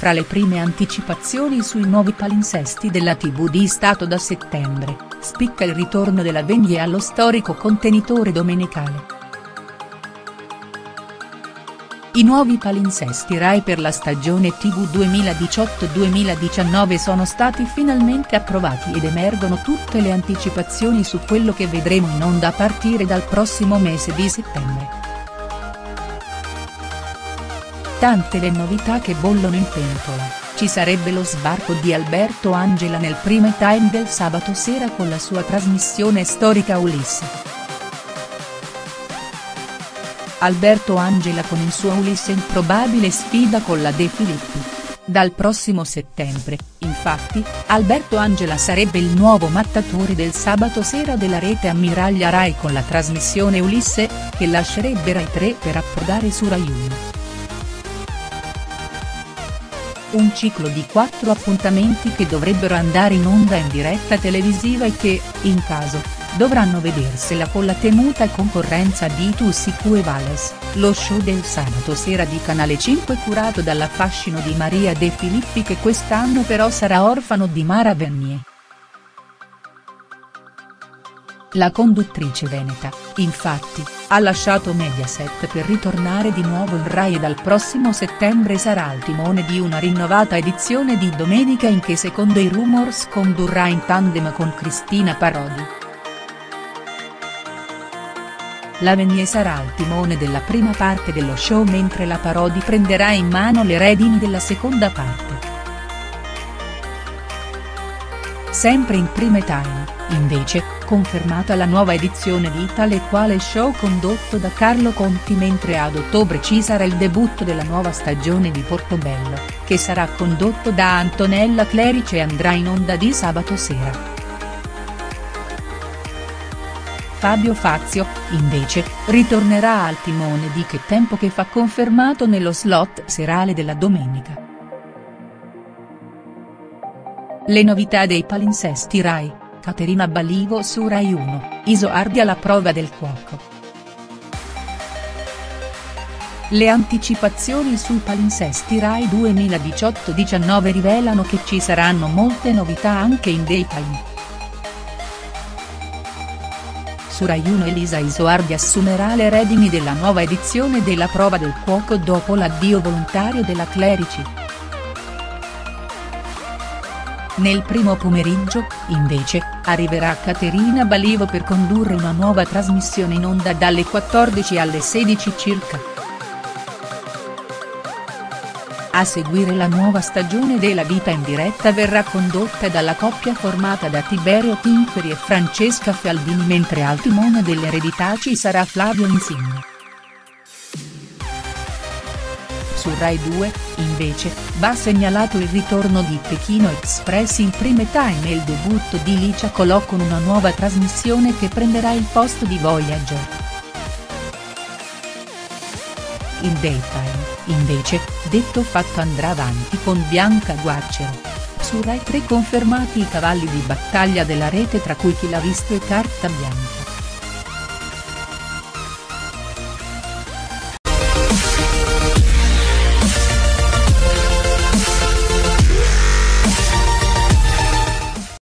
fra le prime anticipazioni sui nuovi palinsesti della TV di Stato da settembre, spicca il ritorno della Venie allo storico contenitore domenicale. I nuovi palinsesti Rai per la stagione TV 2018-2019 sono stati finalmente approvati ed emergono tutte le anticipazioni su quello che vedremo in onda a partire dal prossimo mese di settembre. Tante le novità che bollono in pentola, ci sarebbe lo sbarco di Alberto Angela nel prime time del sabato sera con la sua trasmissione storica Ulisse. Alberto Angela con il suo Ulisse in probabile sfida con la De Filippi. Dal prossimo settembre, infatti, Alberto Angela sarebbe il nuovo mattatore del sabato sera della rete ammiraglia Rai con la trasmissione Ulisse, che lascerebbe Rai 3 per approdare su Rai 1. Un ciclo di 4 appuntamenti che dovrebbero andare in onda in diretta televisiva e che, in caso, dovranno vedersela con la temuta concorrenza di Tu si cue vales, lo show del sabato sera di Canale 5 curato dalla Fascino di Maria De Filippi che quest'anno però sarà orfano di Mara Venier. La conduttrice veneta, infatti, ha lasciato Mediaset per ritornare di nuovo in Rai e dal prossimo settembre sarà al timone di una rinnovata edizione di Domenica in che secondo i rumors condurrà in tandem con Cristina Parodi. La Venier sarà al timone della prima parte dello show mentre la Parodi prenderà in mano le redini della seconda parte. Sempre in prime time, invece, confermata la nuova edizione di Tale Quale Show condotto da Carlo Conti mentre ad ottobre ci sarà il debutto della nuova stagione di Portobello, che sarà condotto da Antonella Clerici e andrà in onda di sabato sera. Fabio Fazio, invece, ritornerà al timone di Che tempo che fa confermato nello slot serale della domenica. Le novità dei palinsesti Rai, Caterina Balivo su Rai 1, Isoardi alla prova del cuoco. Le anticipazioni sui palinsesti Rai 2018-19 rivelano che ci saranno molte novità anche in daytime. Su Rai 1 Elisa Isoardi assumerà le redini della nuova edizione della prova del cuoco dopo l'addio volontario della Clerici. Nel primo pomeriggio, invece, arriverà Caterina Balivo per condurre una nuova trasmissione in onda dalle 14 alle 16 circa. A seguire la nuova stagione della vita in diretta verrà condotta dalla coppia formata da Tiberio Tinqueri e Francesca Fialdini mentre al timone dell'eredità ci sarà Flavio Insigne. Su Rai 2, invece, va segnalato il ritorno di Pechino Express in prime time e il debutto di Licia Colò con una nuova trasmissione che prenderà il posto di Voyager. Il daytime, invece, detto fatto andrà avanti con Bianca Guarcero. Su Rai 3 confermati i cavalli di battaglia della rete tra cui Chi l'ha visto e Carta Bianca.